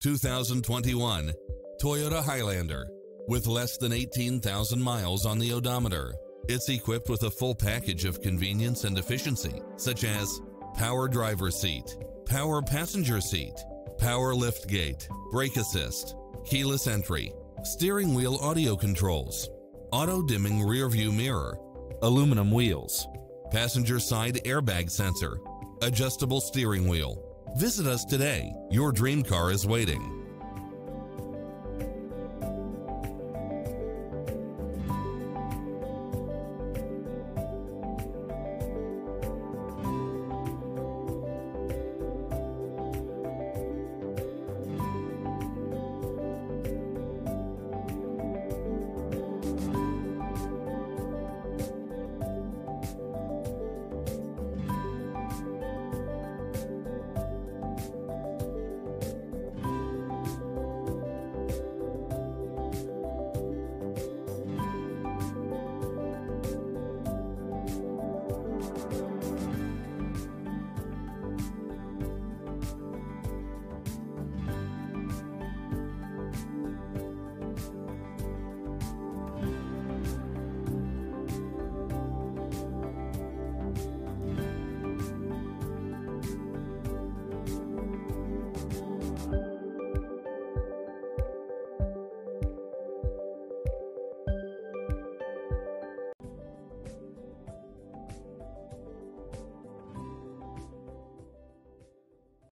2021 Toyota Highlander. With less than 18,000 miles on the odometer, it's equipped with a full package of convenience and efficiency, such as power driver seat, power passenger seat, power liftgate, brake assist, keyless entry, steering wheel audio controls, auto-dimming rearview mirror, aluminum wheels, passenger side airbag sensor, adjustable steering wheel. Visit us today. Your dream car is waiting.